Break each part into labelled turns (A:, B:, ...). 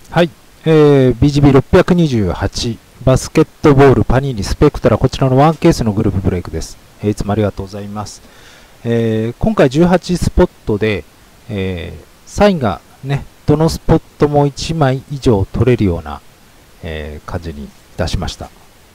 A: はい、BGB628 バスケットボールパニーニスペクトラ、こちらのワンケースのグループブレイクです。いつもありがとうございます。今回18スポットで、サインがね、どのスポットも1枚以上取れるような、感じに出しました。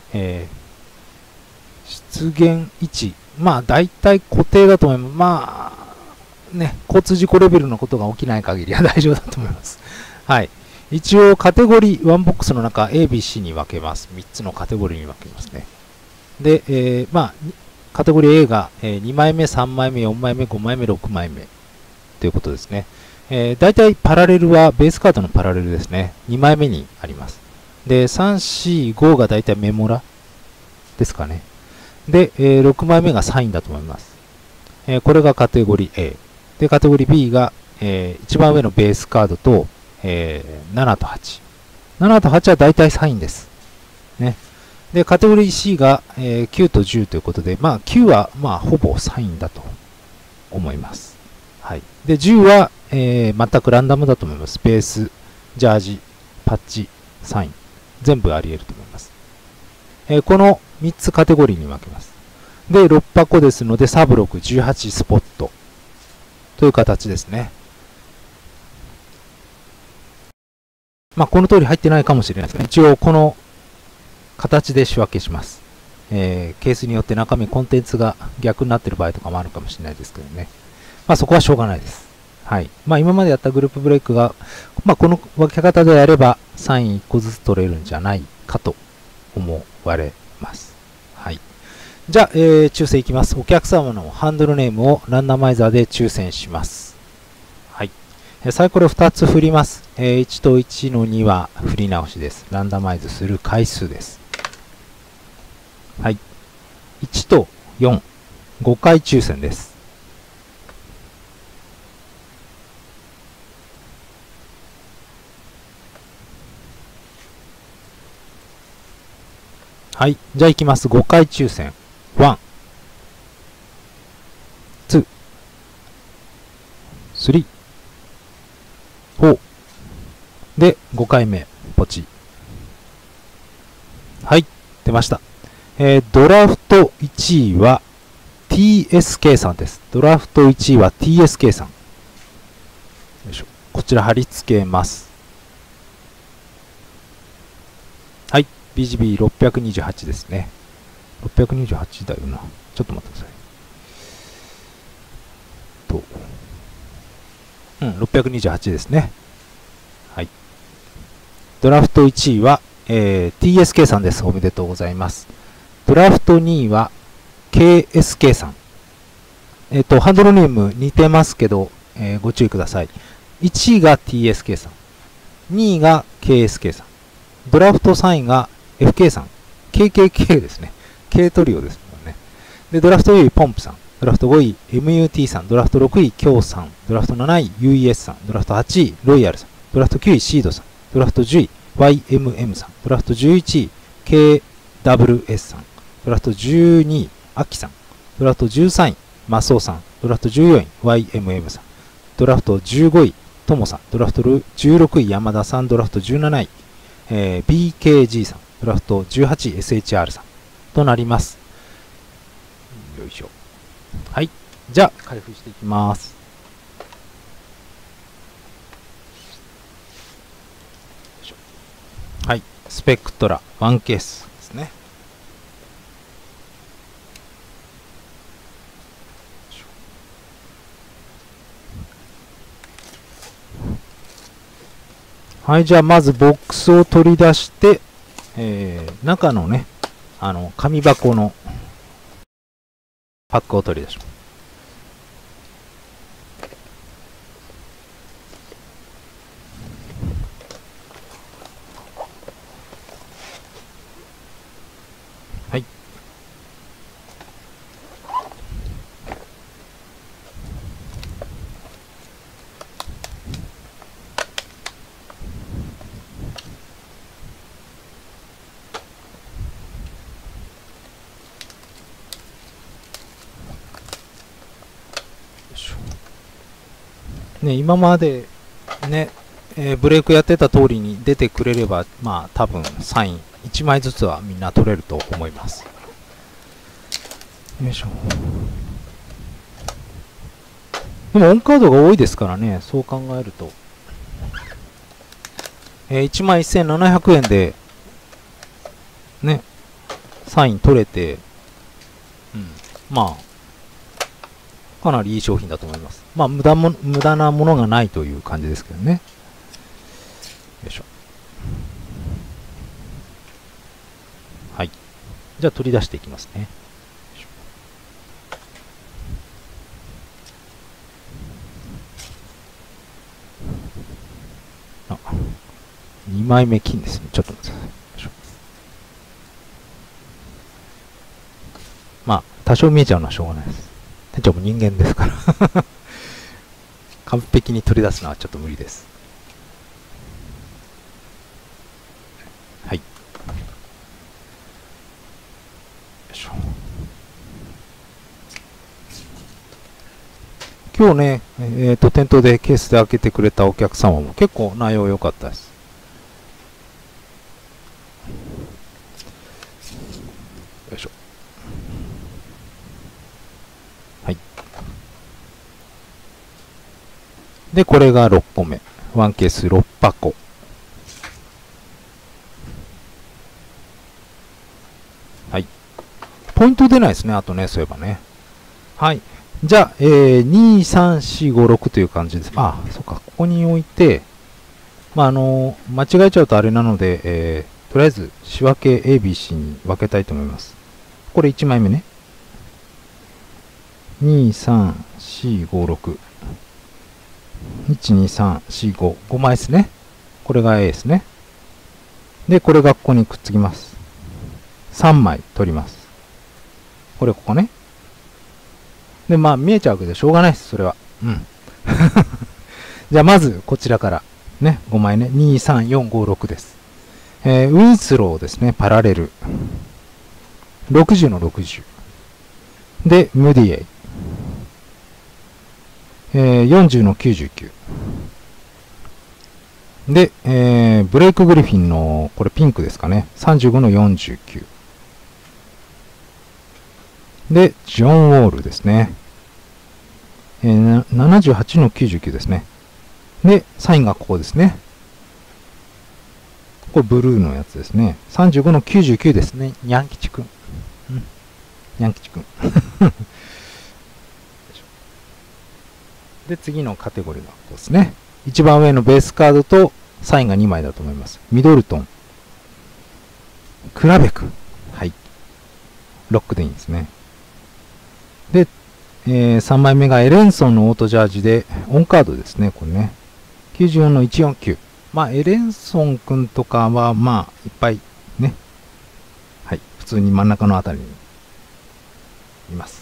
A: 出現位置、まあ大体固定だと思います。まあね、交通事故レベルのことが起きない限りは大丈夫だと思います。はい。一応カテゴリー、ワンボックスの中 A、B、C に分けます。3つのカテゴリーに分けますね。で、まあ、カテゴリー A が、2枚目、3枚目、4枚目、5枚目、6枚目ということですね。大体パラレルはベースカードのパラレルですね。2枚目にあります。で、3、4、5が大体メモラですかね。で、6枚目がサインだと思います。これがカテゴリー A。で、カテゴリー B が、一番上のベースカードと、7と8。7と8は大体サインです。ね。で、カテゴリー C が、9と10ということで、まあ9はまあほぼサインだと思います。はい。で、10は、全くランダムだと思います。ベース、ジャージ、パッチ、サイン。全部あり得ると思います。この3つカテゴリーに分けます。で、6箱ですので、サブ6、18スポットという形ですね。まあ、この通り入ってないかもしれないですね。一応、この形で仕分けします。ケースによって中身、コンテンツが逆になっている場合とかもあるかもしれないですけどね。まあ、そこはしょうがないです。はい。まあ、今までやったグループブレイクが、まあ、この分け方でやれば、サイン1個ずつ取れるんじゃないかと思われます。はい。じゃあ、抽選いきます。お客様のハンドルネームをランダマイザーで抽選します。はい。サイコロ2つ振ります。1と1の2は振り直しです。ランダマイズする回数です。はい。1と4、5回抽選です。はい。じゃあいきます。5回抽選。1、2、3、4。で、5回目。ポチ。はい。出ました。ドラフト1位は TSK さんです。ドラフト1位は TSK さん。よいしょ。こちら貼り付けます。はい。BGB628 ですね。628だよな。ちょっと待ってください。628ですね。はい。ドラフト1位は、TSK さんです。おめでとうございます。ドラフト2位は KSK さん。ハンドルネーム似てますけど、ご注意ください。1位が TSK さん。2位が KSK さん。ドラフト3位が FK さん。KKK ですね。K トリオですもんね。で、ドラフト4位ポンプさん。ドラフト5位 MUT さん。ドラフト6位京さん。ドラフト7位 UES さん。ドラフト8位ロイヤルさん。ドラフト9位シードさん。ドラフト10位 YMM さん。ドラフト11位 KWS さん。ドラフト12位アキさん。ドラフト13位マソウさん。ドラフト14位 YMM さん。ドラフト15位トモさん。ドラフト16位山田さん。ドラフト17位、BKG さん。ドラフト18位 SHR さんとなります。よいしょ。はい。じゃあ開封していきます。はい。スペクトラ1ケースですね。はい。じゃあまずボックスを取り出して、中のね、紙箱のパックを取り出します。はい。ね、今までね、 ブレイクやってた通りに出てくれれば、まあ多分サイン1枚ずつはみんな取れると思います。よいしょ。でもオンカードが多いですからね、そう考えると。1枚1700円で、ね、サイン取れて、まあ、かなりいい商品だと思います。まあ、無駄なものがないという感じですけどね。よいしょ。はい。じゃあ取り出していきますね。あ、2枚目金ですね。ちょっと待ってください。まあ、多少見えちゃうのはしょうがないです。店長も人間ですから完璧に取り出すのはちょっと無理です。はい。よいしょ。今日ね、店頭でケースで開けてくれたお客様も結構内容良かったです。よいしょ。はい。で、これが6個目。ワンケース6箱。はい。ポイント出ないですね。あとね、そういえばね。はい。じゃあ、2、3、4、5、6という感じです。あ、そっか。ここに置いて、まあ、間違えちゃうとあれなので、とりあえず仕分け ABC に分けたいと思います。これ1枚目ね。2、3、4、5、6。1、2、3、4、5。5枚ですね。これが A ですね。で、これがここにくっつきます。3枚取ります。これここね。で、まあ見えちゃうけどしょうがないです。それは。うん。じゃあまずこちらから。ね。5枚ね。2、3、4、5、6です。ウィンスローですね。パラレル。60の60。で、ムディエイ。40の99。で、ブレイクグリフィンの、これピンクですかね。35の49。で、ジョン・ウォールですね。78の99ですね。で、サインがここですね。これブルーのやつですね。35の99ですね。にゃん吉くん。うん。にゃん吉くん。で、次のカテゴリーがここですね。一番上のベースカードとサインが2枚だと思います。ミドルトン。クラベ君。はい。ロックでいいんですね。で、3枚目がエレンソンのオートジャージで、オンカードですね、これね。94の149。まあ、エレンソン君とかは、まあ、いっぱいね。はい。普通に真ん中のあたりにいます。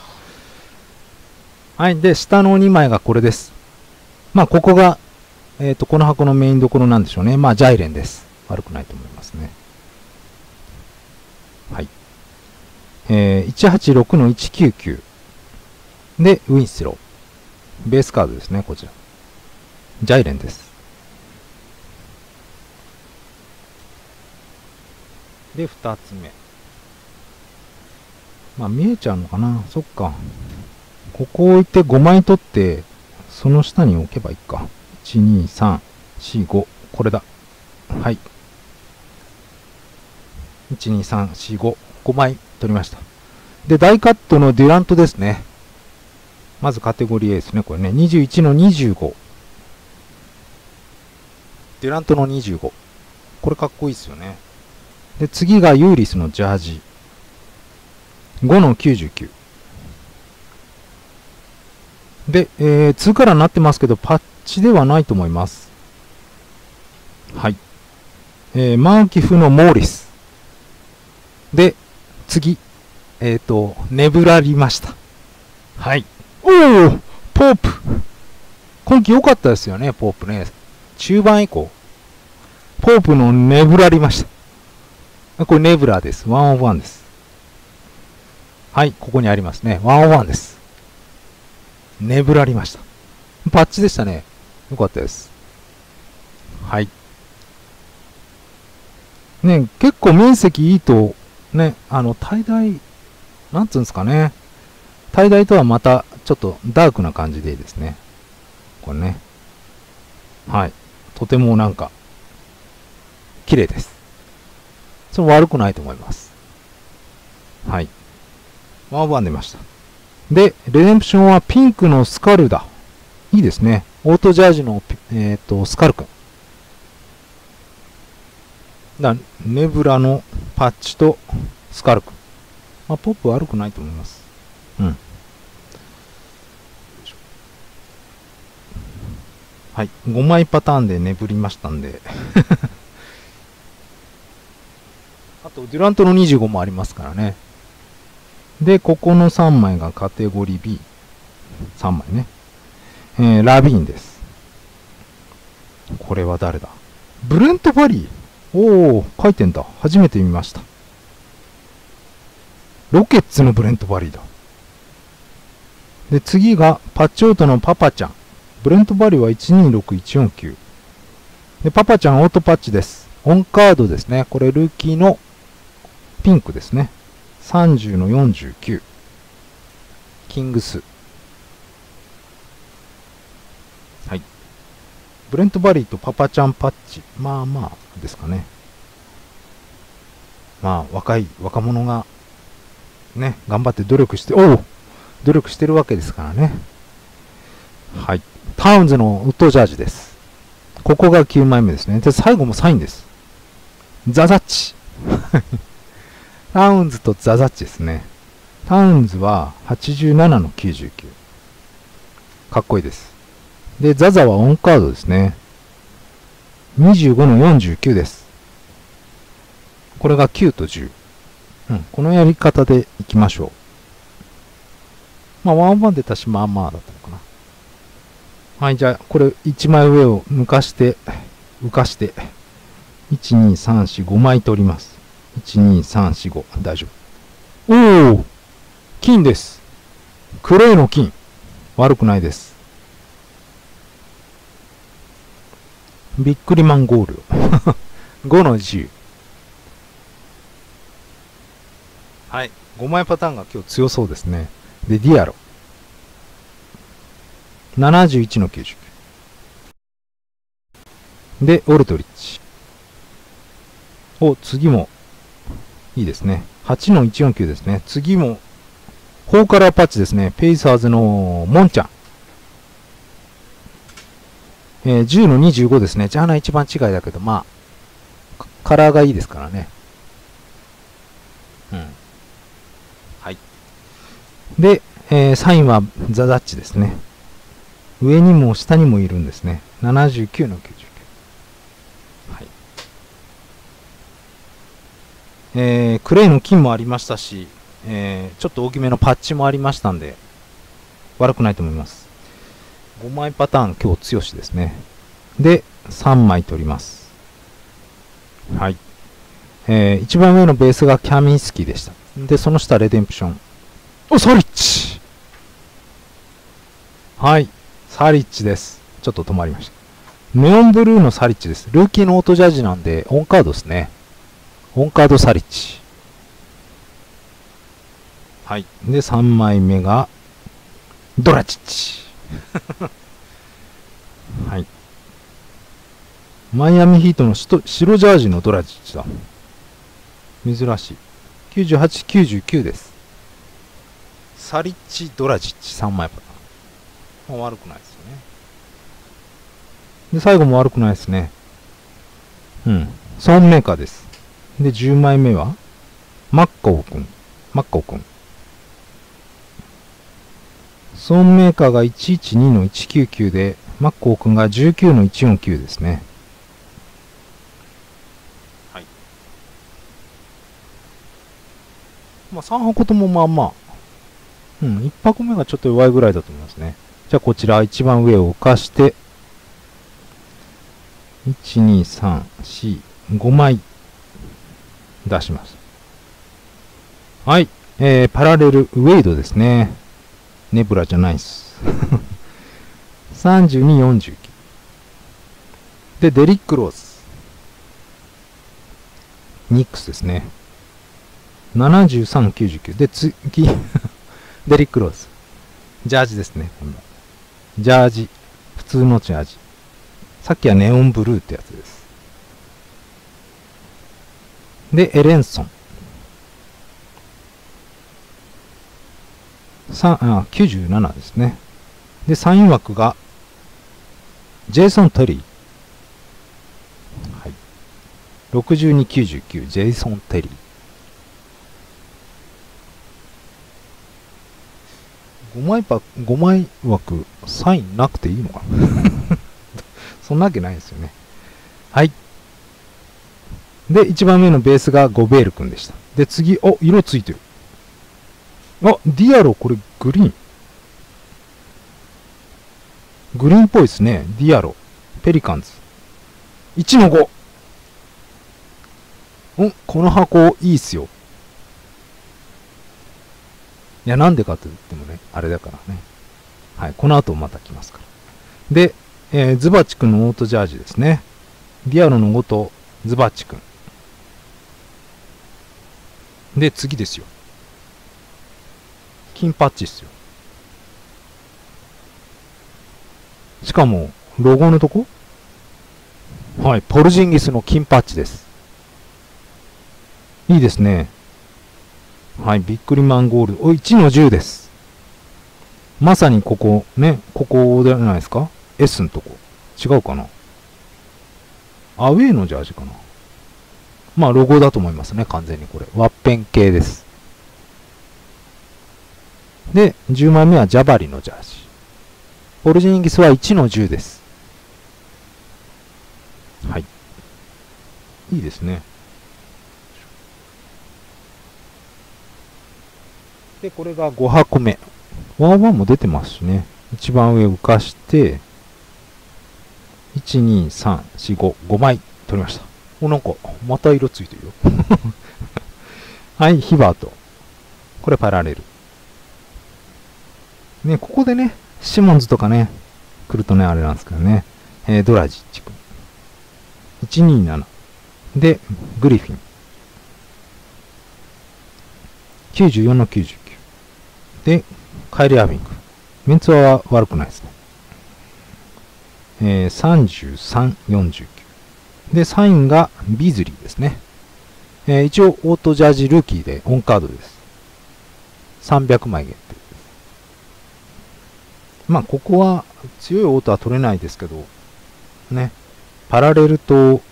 A: はい。で、下の2枚がこれです。まあ、ここが、この箱のメインどころなんでしょうね。まあ、ジャイレンです。悪くないと思いますね。はい。186の199。で、ウィンスロー。ベースカードですね、こちら。ジャイレンです。で、2つ目。まあ、見えちゃうのかな。そっか。ここを置いて5枚取って、その下に置けばいいか。1、2、3、4、5。これだ。はい。1、2、3、4、5。5枚取りました。で、ダイカットのデュラントですね。まずカテゴリー A ですね。これね。21の25。デュラントの25。これかっこいいですよね。で、次がユーリスのジャージ。5の99。で、2カラーになってますけど、パッチではないと思います。はい。マーキフのモーリス。で、次。ネブラりました。はい。おおポープ今季良かったですよね、ポープね。中盤以降。ポープのネブラりました。これネブラです。101です。はい、ここにありますね。101です。ネブラりました。パッチでしたね。良かったです。 はい。ね、結構面積いいと、ね、滞在、なんつうんですかね。滞在とはまた、ちょっとダークな感じでいいですね。これね。はい。とてもなんか、綺麗です。それ悪くないと思います。はい。ワンワン出ました。で、レデンプションはピンクのスカルだ。いいですね。オートジャージの、スカル君。ネブラのパッチとスカル君。まあ、ポップ悪くないと思います。うん。はい。5枚パターンで眠りましたんで。あと、デュラントの25もありますからね。で、ここの3枚がカテゴリー B。3枚ね。ラビーンです。これは誰だ？ブレント・バリー。おー、書いてんだ。初めて見ました。ロケッツのブレント・バリーだ。で、次がパッチオートのパパちゃん。ブレント・バリーは126149。で、パパちゃんオートパッチです。オンカードですね。これルーキーのピンクですね。30の49。キングス。はい。ブレント・バリーとパパちゃんパッチ。まあまあですかね。まあ、若者が、ね、頑張って努力して、努力してるわけですからね。はい。タウンズのウッドジャージです。ここが9枚目ですね。で、最後もサインです。ザザッチ。タウンズとザザッチですね。タウンズは87の99。かっこいいです。で、ザザはオンカードですね。25の49です。これが9と10。うん、このやり方でいきましょう。まあ、ワンワンで足しまあまあだったのかな。はい、じゃあ、これ1枚上を浮かして、1、2、3、4、5枚取ります。1、2、3、4、5。大丈夫。おお、金です。クレイの金。悪くないです。びっくりマンゴール。5の10。はい。5枚パターンが今日強そうですね。で、ディアロ。71の99。で、オルトリッチ。次も、いいですね。8の149ですね。次も、4カラーパッチですね。ペイサーズのモンちゃん。10の25ですね。ジャーナ一番違いだけど、まあ、カラーがいいですからね。うん。はい。で、サインはザザッチですね。上にも下にもいるんですね。79の99。はい。クレイの金もありましたし、ちょっと大きめのパッチもありましたんで、悪くないと思います。5枚パターン、今日強しですね。で、3枚取ります。はい。一番上のベースがキャミンスキーでした。で、その下、レデンプション。サリッチ。はい。サリッチです。ちょっと止まりました。ネオンブルーのサリッチです。ルーキーのオートジャージなんで、オンカードですね。オンカードサリッチ。はい。で、3枚目が、ドラチッチ。はい。マイアミヒートの白ジャージのドラチッチだ。珍しい。98、99です。サリッチ、ドラチッチ、3枚パターン。まあ、悪くないですよね。で、最後も悪くないですね。うん。ソーンメーカーです。で、10枚目は、マッコウ君。ソーンメーカーが112の199で、マッコウ君が19の149ですね。はい。まあ、3箱ともまあまあ。うん、1箱目がちょっと弱いぐらいだと思いますね。じゃあこちら一番上を浮かして、1、2、3、4、5枚出します。はい。パラレルウェイドですね。ネブラじゃないっす。32、49。 で、デリック・ローズ。ニックスですね。73、99。で、次、デリック・ローズ。ジャージですね。今度ジャージ。普通のジャージ。さっきはネオンブルーってやつです。で、エレンソン。97ですね。で、3位枠が、ジェイソン・テリー。はい。62、99、ジェイソン・テリー。5枚枠、サインなくていいのかなそんなわけないですよね。はい。で、1番目のベースがゴベール君でした。で、次、色ついてる。ディアロ、これグリーン。グリーンっぽいですね。ディアロ。ペリカンズ。1の5。この箱いいっすよ。いや、なんでかと言ってもね、あれだからね。はい、この後また来ますから。で、ズバチ君のオートジャージですね。ディアロの5とズバチ君。で、次ですよ。金パッチっすよ。しかも、ロゴのとこはい、ポルジンギスの金パッチです。いいですね。はい、ビックリマンゴールド。1の10です。まさにここ、ね、ここじゃないですか ?S のとこ。違うかなアウェイのジャージかなまあ、ロゴだと思いますね、完全にこれ。ワッペン系です。で、10枚目はジャバリのジャージ。ポルジンギスは1の10です。はい。いいですね。で、これが5箱目。ワンワンも出てますしね。一番上浮かして、1、2、3、4、5、5枚取りました。なんか、また色ついてるよ。はい、ヒバート。これパラレル。ね、ここでね、シモンズとかね、来るとね、あれなんですけどね。ドラジッチ君。127。で、グリフィン。94の99。で、カイリー・アービング。メンツは悪くないですね。33、49。で、サインがビーズリーですね。一応、オートジャージルーキーでオンカードです。300枚限定です。まあ、ここは強いオートは取れないですけど、ね、パラレルと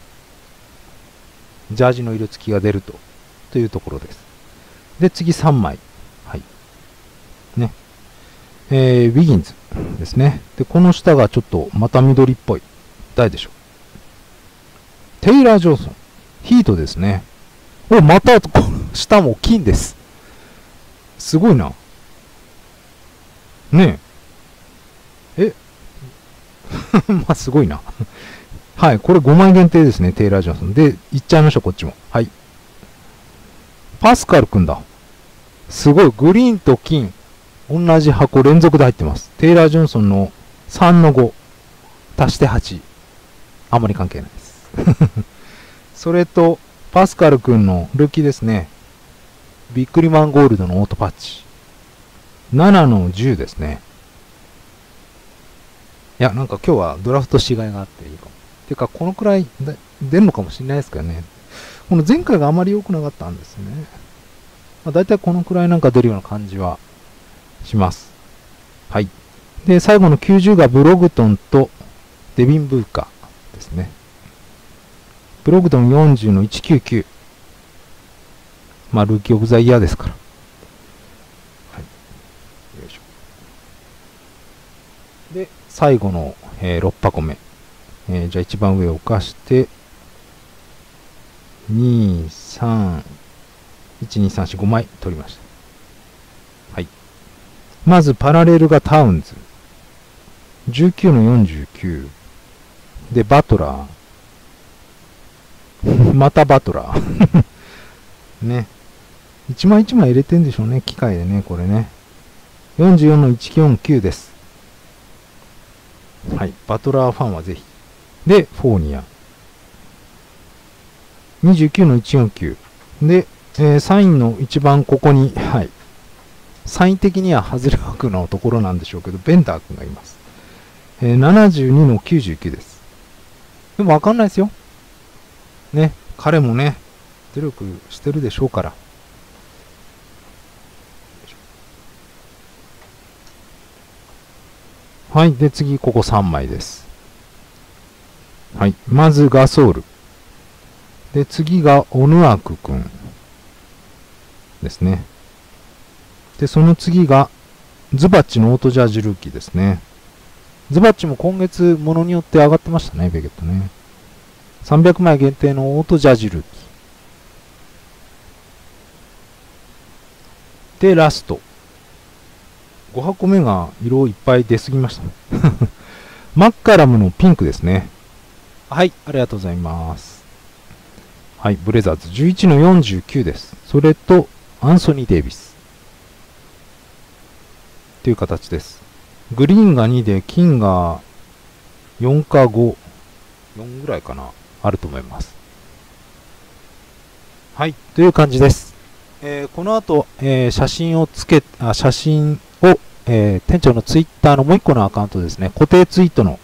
A: ジャージの色付きが出るというところです。で、次3枚。はい。ね。ウィギンズですね。で、この下がちょっとまた緑っぽい。誰でしょう。テイラー・ジョンソン。ヒートですね。また、下も金です。すごいな。ねえ。まあ、すごいな。はい。これ5枚限定ですね。テイラー・ジョンソン。で、いっちゃいましょう、こっちも。はい。パスカルくんだ。すごい。グリーンと金。同じ箱連続で入ってます。テイラー・ジョンソンの3の5。足して8。あんまり関係ないです。それと、パスカルくんのルーキーですね。ビックリマンゴールドのオートパッチ。7の10ですね。いや、なんか今日はドラフトしがいがあっていいかも。ていうか、このくらい出るのかもしれないですけどね。この前回があまり良くなかったんですね。まあ、だいたいこのくらいなんか出るような感じはします。はい。で、最後の90がブログトンとデビン・ブーカーですね。ブログトン40の199。まあ、ルーキーオブザイヤーですから。はい。よいしょ。で、最後の、6箱目。じゃあ一番上を浮かして、2、3、1、2、3、4、5枚取りました。はい。まずパラレルがタウンズ。19の49。で、バトラー。またバトラー。ね。一枚一枚入れてんでしょうね。機械でね、これね。44の149です。はい。バトラーファンはぜひ。 で、フォーニア。29の149。で、サインの一番ここに、はい。サイン的にはハズレ枠のところなんでしょうけど、ベンダー君がいます。72の99です。でもわかんないですよ。ね。彼もね、努力してるでしょうから。はい。で、次、ここ3枚です。はい。まず、ガソール。で、次が、オヌアクくん。ですね。で、その次が、ズバッチのオートジャージルーキーですね。ズバッチも今月、ものによって上がってましたね、ベゲットね。300枚限定のオートジャージルーキー。で、ラスト。5箱目が色いっぱい出すぎました。マッカラムのピンクですね。はい、ありがとうございます。はい、ブレザーズ11の49です。それと、アンソニー・デイビス。という形です。グリーンが2で、金が4か5、4ぐらいかな、あると思います。はい、という感じです。この後、写真を、店長のツイッターのもう一個のアカウントですね、固定ツイートの、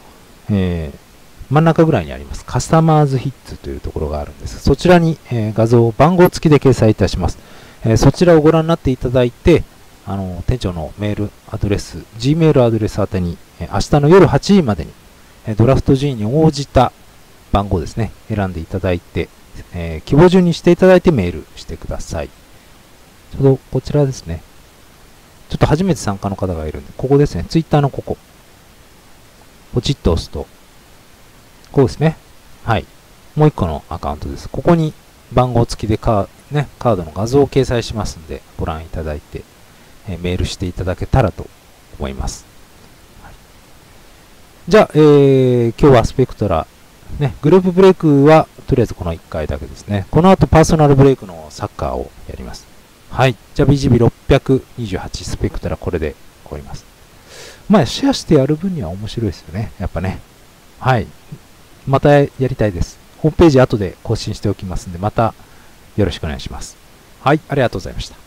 A: 真ん中ぐらいにあります、カスタマーズヒッツというところがあるんです。そちらに、画像、番号付きで掲載いたします。そちらをご覧になっていただいて、店長のメールアドレス、Gmail アドレス宛てに、明日の夜8時までに、ドラフト G に応じた番号ですね、選んでいただいて、希望順にしていただいてメールしてください。ちょうどこちらですね。ちょっと初めて参加の方がいるんで、ここですね。ツイッターのここ。ポチッと押すと、こうですね。はい。もう一個のアカウントです。ここに番号付きでカードの画像を掲載しますので、ご覧いただいて、メールしていただけたらと思います。はい、じゃあ、今日はスペクトラ、ね、グループブレイクはとりあえずこの1回だけですね。この後パーソナルブレイクのサッカーをやります。はい。じゃあ BGB628 スペクトラこれで終わります。まあ、シェアしてやる分には面白いですよね。やっぱね。はい。またやりたいです。ホームページ後で更新しておきますんで、またよろしくお願いします。はい。ありがとうございました。